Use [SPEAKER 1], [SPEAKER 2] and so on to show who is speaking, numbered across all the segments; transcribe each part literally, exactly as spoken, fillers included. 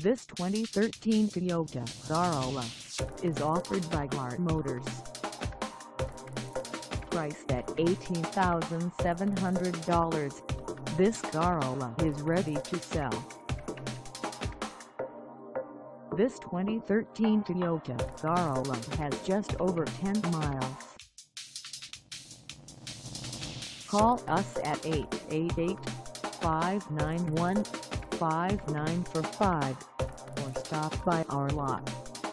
[SPEAKER 1] This twenty thirteen Toyota Corolla is offered by Harr Motors. Priced at eighteen thousand seven hundred dollars, this Corolla is ready to sell. This twenty thirteen Toyota Corolla has just over ten miles. Call us at eight eight eight, five nine one, five nine four five or stop by our lot.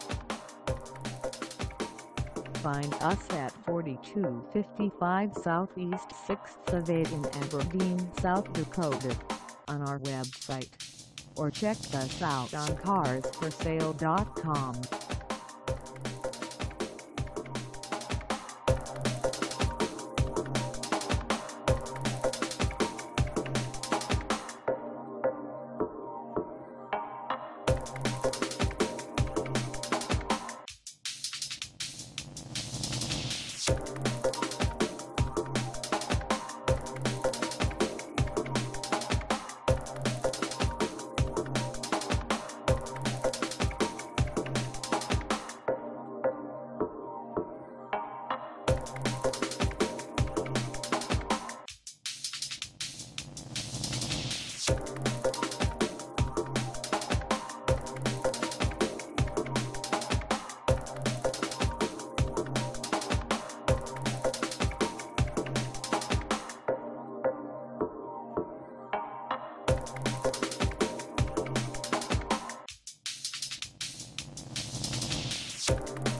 [SPEAKER 1] Find us at forty-two fifty-five Southeast sixth Avenue in Aberdeen, South Dakota, on our website, or check us out on cars for sale dot com.
[SPEAKER 2] You